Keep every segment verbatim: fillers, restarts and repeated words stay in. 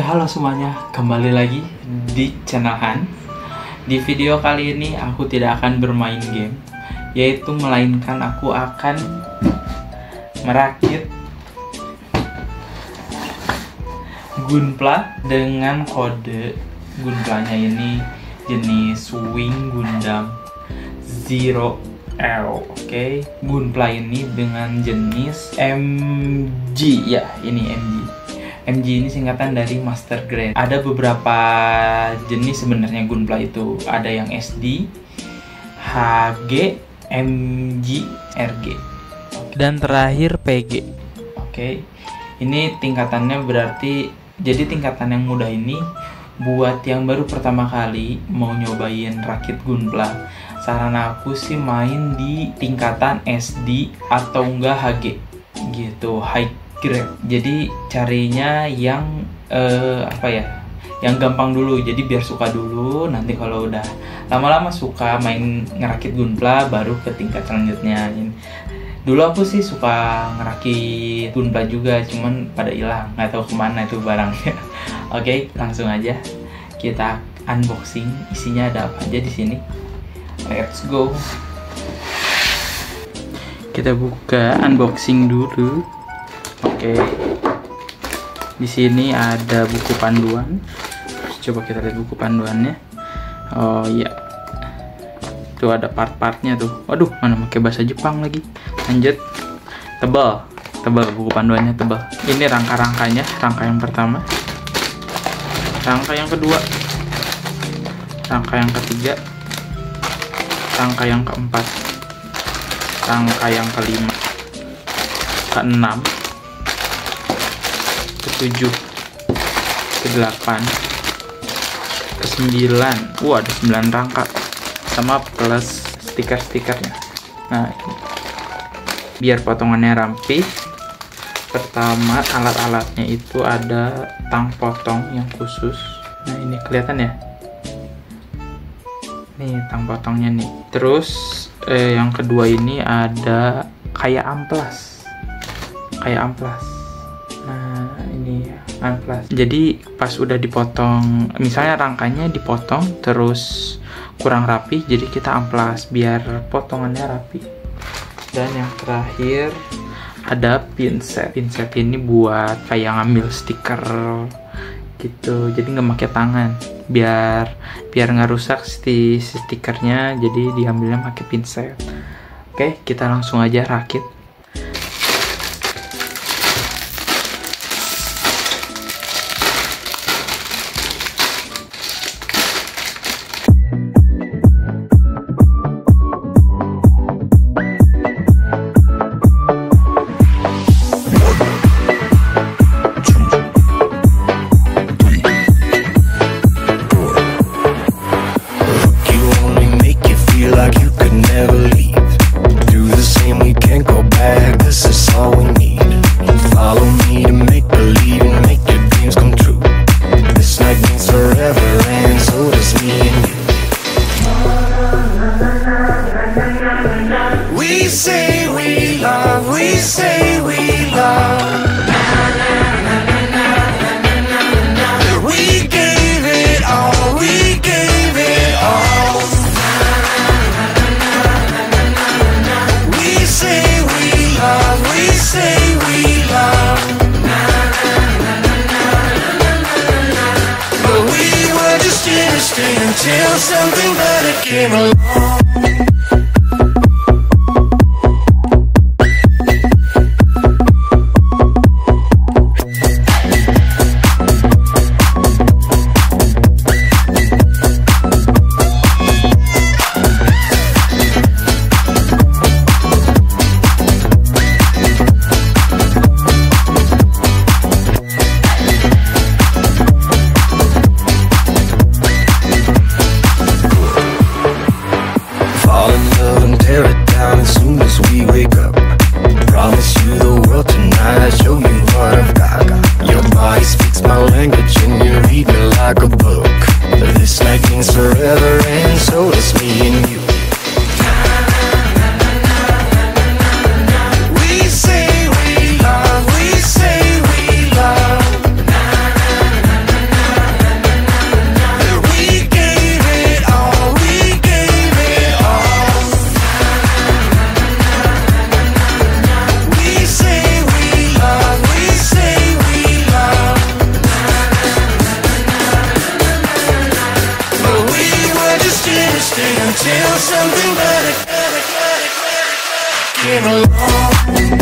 halo semuanya, kembali lagi di channel Han. Di video kali ini aku tidak akan bermain game, yaitu melainkan aku akan merakit Gunpla dengan kode. Gunplanya ini jenis Wing Gundam Zero L. Oke, okay. Gunpla ini dengan jenis M G ya, ini M G. M G ini singkatan dari Master Grade. Ada beberapa jenis sebenarnya Gunpla itu. Ada yang S D, H G, M G, R G, dan terakhir P G. Oke, ini tingkatannya berarti, jadi tingkatan yang mudah ini buat yang baru pertama kali mau nyobain rakit Gunpla. Saran aku sih main di tingkatan S D atau enggak H G gitu, high grade. Jadi carinya yang eh, apa ya, yang gampang dulu. Jadi biar suka dulu. Nanti kalau udah lama-lama suka main ngerakit Gunpla, baru ke tingkat selanjutnya. Dulu aku sih suka ngerakit Gunpla juga, cuman pada hilang, nggak tahu kemana itu barangnya. Oke, langsung aja kita unboxing. Isinya ada apa aja di sini? Let's go. Kita buka unboxing dulu. Oke, di sini ada buku panduan. Coba kita lihat buku panduannya. Oh iya, tuh ada part-partnya tuh. Waduh, mana pakai bahasa Jepang lagi. Lanjut, tebal, tebal buku panduannya tebal. Ini rangka-rangkanya, rangka yang pertama, rangka yang kedua, rangka yang ketiga, rangka yang keempat, rangka yang kelima, keenam, ketujuh, kedelapan, kesembilan. Wah, ada sembilan rangka sama plus stiker-stikernya. Nah, ini biar potongannya rampih. Pertama, alat-alatnya itu ada tang potong yang khusus. Nah, ini kelihatan ya, nih tang potongnya nih. Terus eh, yang kedua ini ada kayak amplas, kayak amplas. Nah, ini amplas. Jadi pas udah dipotong, misalnya rangkanya dipotong terus kurang rapi, jadi kita amplas biar potongannya rapi. Dan yang terakhir ada pinset. Pinset ini buat kayak ngambil stiker gitu, jadi nggak pakai tangan, biar biar nggak rusak si stikernya, jadi diambilnya pakai pinset. Oke, kita langsung aja rakit. We say we love, we say we love. We gave it all, we gave it all. We say we love, we say we love. But we were just innocent until something better came along. Forever, and so does me and you. We say we love, we say we love. stay until something better came along.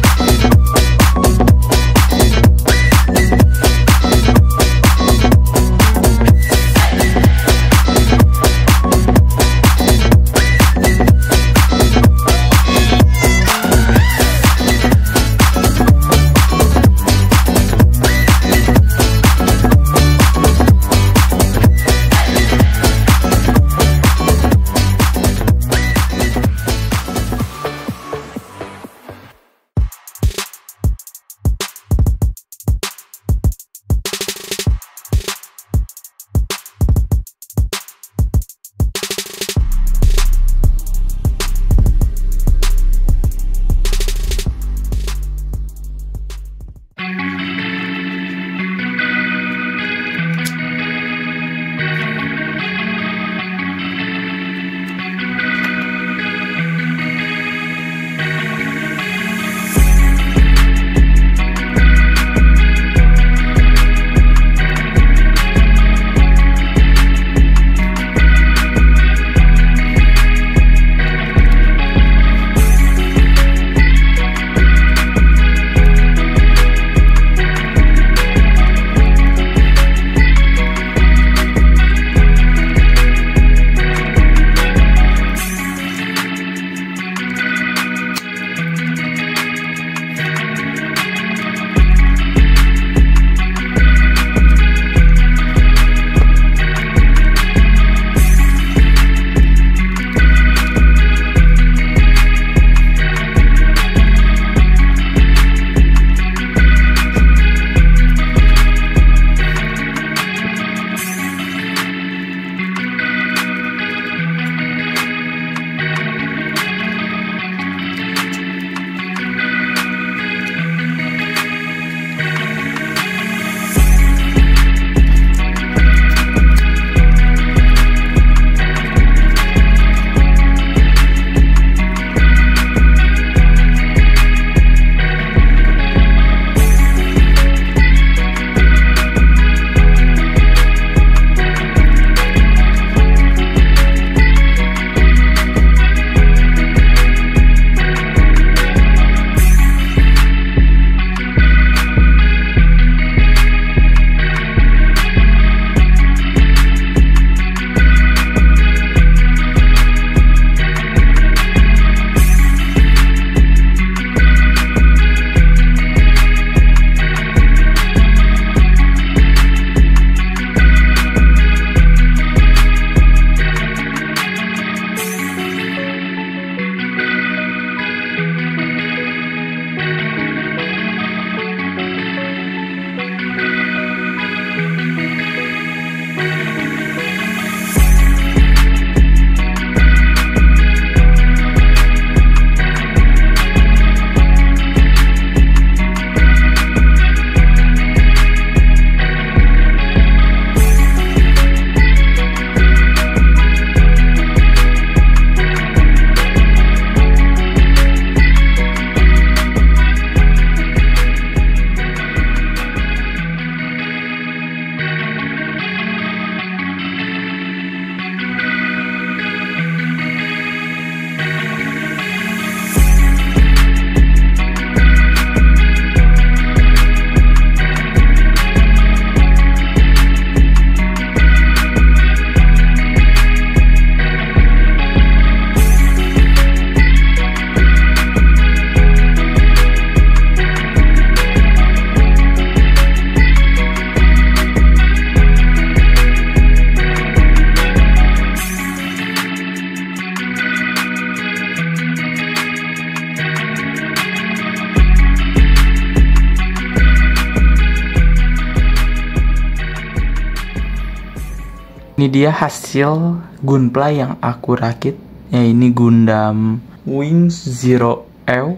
Ini dia hasil Gunpla yang aku rakit. Ya, ini Gundam Wings Zero L.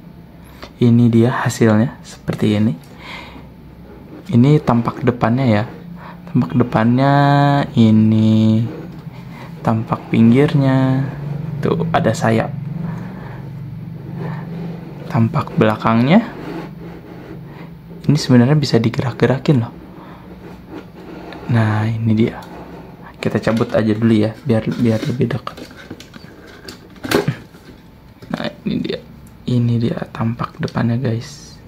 Ini dia hasilnya seperti ini. Ini tampak depannya ya. Tampak depannya ini, tampak pinggirnya. Tuh ada sayap. Tampak belakangnya. Ini sebenarnya bisa digerak-gerakin loh. Nah, ini dia. kita cabut aja dulu ya, biar biar lebih dekat. Nah ini dia, ini dia tampak depannya guys.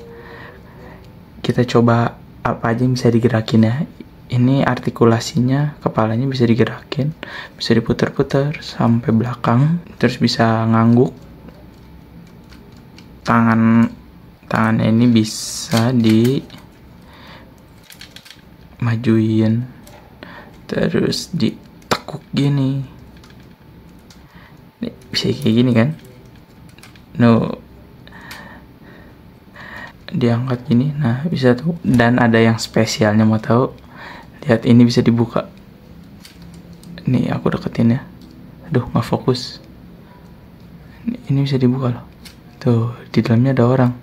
Kita coba apa aja yang bisa digerakin ya. Ini artikulasinya, kepalanya bisa digerakin, bisa diputar-putar sampai belakang, terus bisa ngangguk. Tangan tangannya ini bisa di majuin, terus ditekuk gini. Nih, bisa kayak gini kan? No, diangkat gini, nah bisa tuh. Dan ada yang spesialnya, mau tahu? Lihat, ini bisa dibuka. Nih aku deketin ya. Aduh nggak fokus. Ini, ini bisa dibuka loh. Tuh di dalamnya ada orang.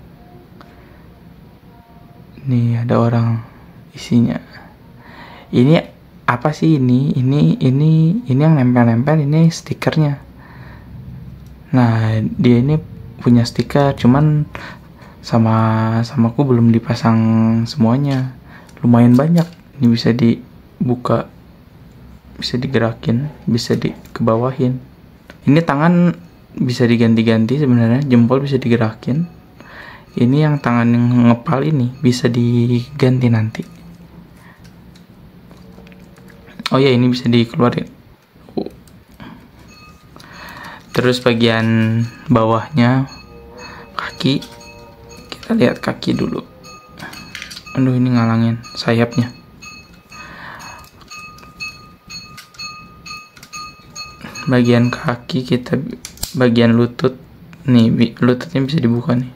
Nih ada orang isinya. Ini apa sih ini? Ini ini ini yang nempel-nempel, ini stikernya. Nah dia ini punya stiker, cuman sama sama aku belum dipasang semuanya. Lumayan banyak. Ini bisa dibuka, bisa digerakin, bisa dikebawahin. Ini tangan bisa diganti-ganti sebenarnya, jempol bisa digerakin. Ini yang tangan yang ngepal ini bisa diganti nanti. Oh ya, ini bisa dikeluarin. Terus bagian bawahnya, kaki, kita lihat kaki dulu. Aduh ini ngalangin sayapnya. Bagian kaki kita, bagian lutut nih, lututnya bisa dibuka nih,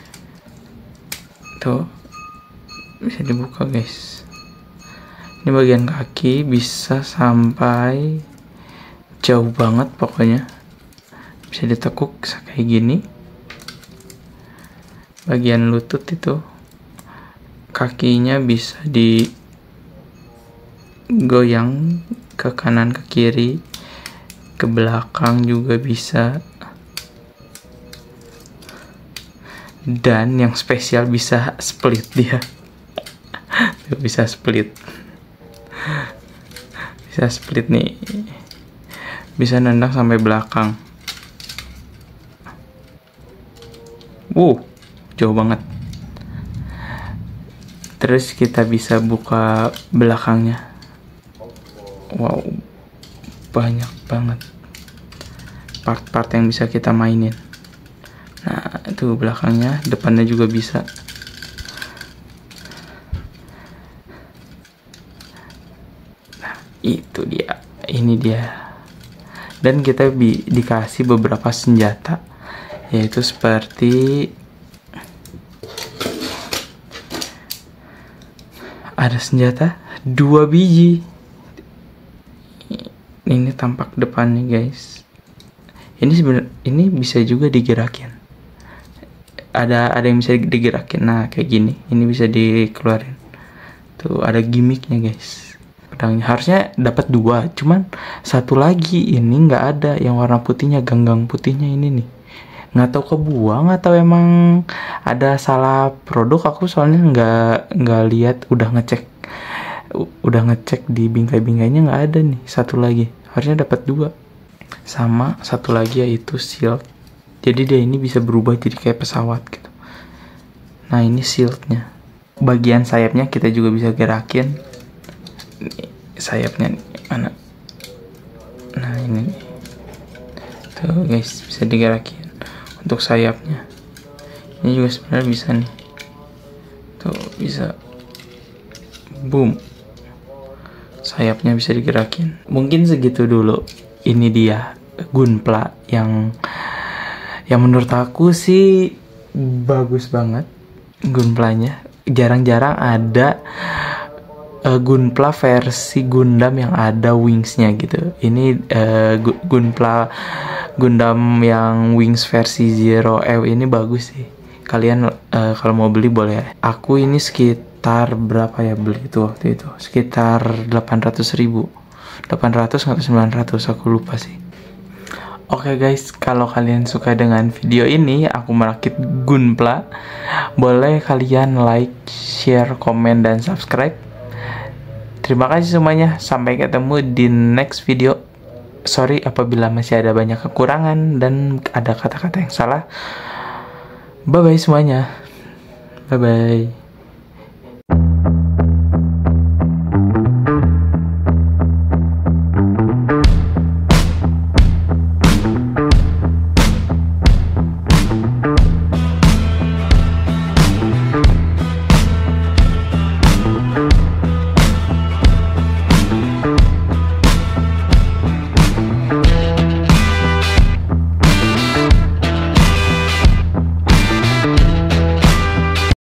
tuh bisa dibuka guys. Ini bagian kaki bisa sampai jauh banget, pokoknya bisa ditekuk kayak gini. Bagian lutut itu kakinya bisa digoyang ke kanan ke kiri, ke belakang juga bisa. Dan yang spesial bisa split dia. Bisa split. Bisa split nih. Bisa nendang sampai belakang. Wuh, jauh banget. Terus kita bisa buka belakangnya. Wow, banyak banget part-part yang bisa kita mainin. Nah itu belakangnya, depannya juga bisa. Nah itu dia, ini dia. Dan kita bi dikasih beberapa senjata, yaitu seperti ada senjata dua biji. Ini tampak depannya guys. Ini sebenarnya ini bisa juga digerakin. Ada ada yang bisa digerakin. Nah kayak gini. Ini bisa dikeluarin. Tuh ada gimmicknya guys. Pedangnya harusnya dapat dua. Cuman satu lagi ini nggak ada. Yang warna putihnya, ganggang putihnya ini nih. Nggak tahu kebuang atau emang ada salah produk. Aku soalnya nggak nggak lihat. Udah ngecek. Udah ngecek di bingkai-bingkainya nggak ada nih. Satu lagi. Harusnya dapat dua. Sama satu lagi yaitu shield. Jadi dia ini bisa berubah jadi kayak pesawat gitu. Nah ini shieldnya. Bagian sayapnya kita juga bisa gerakin. Nih, sayapnya nih, mana? Nah ini nih. Tuh guys, bisa digerakin. Untuk sayapnya ini juga sebenarnya bisa nih. Tuh bisa. Boom. Sayapnya bisa digerakin. Mungkin segitu dulu. Ini dia Gunpla yang yang menurut aku sih bagus banget. Gunplanya jarang-jarang ada uh, Gunpla versi Gundam yang ada wingsnya gitu. Ini uh, Gunpla Gundam yang wings versi Zero L ini bagus sih. Kalian uh, kalau mau beli boleh. Aku ini sekitar Sekitar berapa ya beli itu waktu itu? Sekitar delapan ratus ribu, delapan ratus atau sembilan ratus, aku lupa sih. Oke guys, kalau kalian suka dengan video ini, aku merakit Gunpla, boleh kalian like, share, komen, dan subscribe. Terima kasih semuanya. Sampai ketemu di next video. Sorry apabila masih ada banyak kekurangan dan ada kata-kata yang salah. Bye-bye semuanya. Bye-bye.